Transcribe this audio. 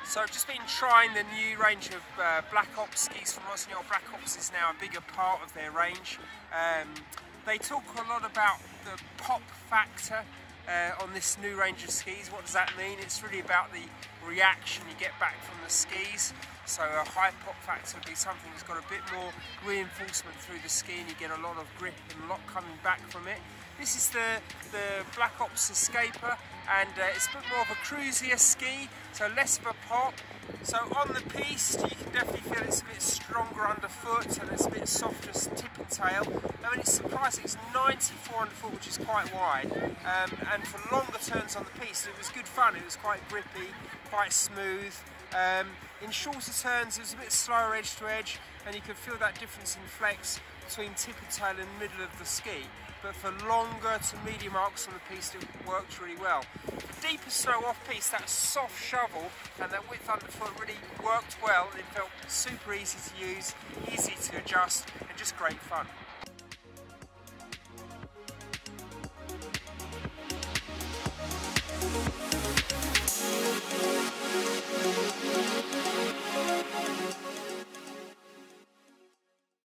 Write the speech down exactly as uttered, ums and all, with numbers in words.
So I've just been trying the new range of uh, Black Ops skis from Rossignol. Black Ops is now a bigger part of their range. Um, they talk a lot about the pop factor uh, on this new range of skis. What does that mean? It's really about the reaction you get back from the skis. So a high pop factor would be something that's got a bit more reinforcement through the ski and you get a lot of grip and a lot coming back from it. This is the, the Black Ops Escaper, and uh, it's a bit more of a cruisier ski, so less of a pop. So on the piste you can definitely feel it's a bit stronger underfoot and it's a bit softer tip and tail. I mean, it's surprising, it's ninety-four underfoot, which is quite wide, um, and for longer turns on the piste it was good fun. It was quite grippy, quite smooth. Um, in shorter turns it was a bit slower edge to edge, and you could feel that difference in flex between tip and tail and the middle of the ski. But for longer to medium arcs on the piste it worked really well. For deeper snow off piste, that soft shovel and that width underfoot really worked well, and it felt super easy to use, easy to adjust, and just great fun.